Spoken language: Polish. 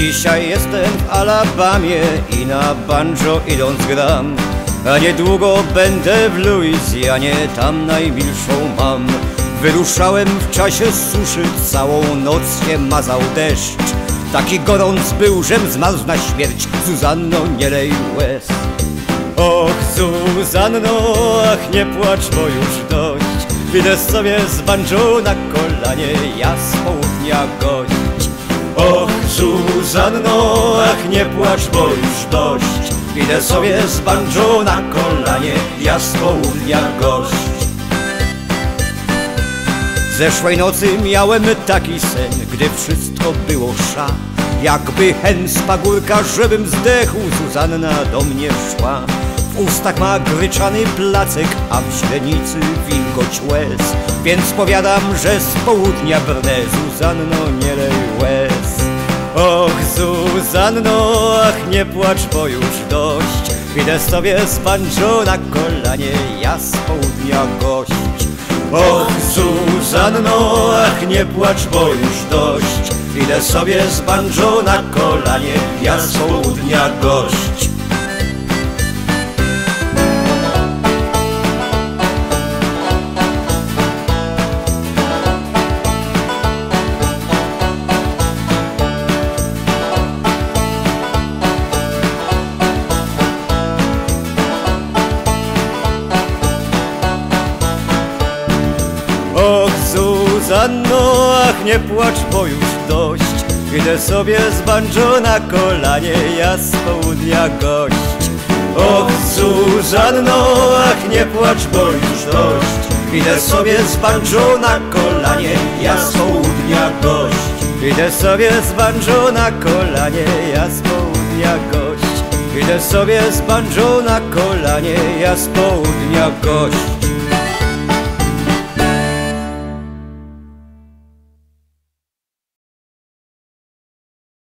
Dzisiaj jestem w Alabamie i na banjo idąc gram, a niedługo będę w Luizjanie, tam najmilszą mam. Wyruszałem w czasie suszy, całą noc się mazał deszcz. Taki gorąc był, żem zmarzł na śmierć. Zuzanno, nie lej łez. Och, Zuzanno, ach, nie płacz, bo już dość. Idę sobie z banjo na kolanie, ja z południa gość. Och, Zuzanno, ach, nie płacz, bo już dość. Idę sobie z banjo na kolanie, ja z południa gość. Zeszłej nocy miałem taki sen, gdy wszystko było sza. Jakby hen z pagórka, żebym zdechł, Zuzanna do mnie szła. W ustach ma gryczany placek, a w źrenicy wilgoć łez. Więc powiadam, że z południa brnę, Zuzanno, nie lej łez. Och, Zuzanno, ach, nie płacz, bo już dość. Idę sobie z banjo na kolanie, ja z południa gość. Och, Zuzanno, ach, nie płacz, bo już dość. Idę sobie z banjo na kolanie, ja z południa gość. Och, Zuzanno, ach, nie płacz, bo już dość. Idę sobie z banjo na kolanie, ja z południa gość. Och, Zuzanno, ach, nie płacz, bo już dość. Idę sobie z banjo na kolanie, ja z południa gość. Idę sobie z banjo na kolanie, ja z południa gość. Idę sobie z banjo na kolanie, ja z południa gość.